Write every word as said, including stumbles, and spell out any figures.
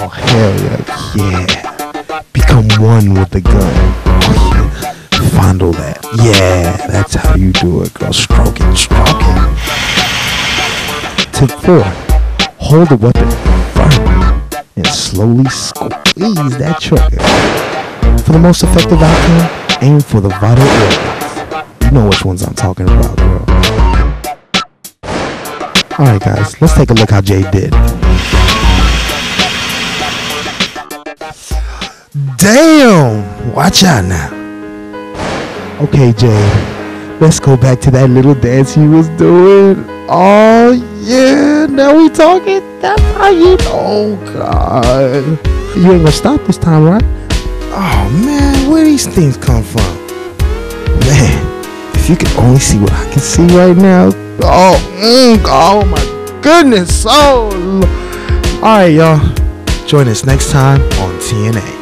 Oh, hell yeah. Yeah. Become one with the gun. Oh, yeah. Fondle that. Yeah, that's how you do it, girl. Stroke it, stroke it. Tip four. Hold the weapon firmly and slowly squeeze that trigger. For the most effective outcome, aim for the vital organs. You know which ones I'm talking about, girl. Alright guys, let's take a look how Jay did. Damn! Watch out now. Okay, Jay, let's go back to that little dance he was doing. Oh yeah, now we talking. That's how you. Oh god, you ain't gonna stop this time, right? Oh man, where these things come from? Man, if you could only see what I can see right now. Oh, mm, oh my goodness. Oh, all right, y'all. Join us next time on T N A.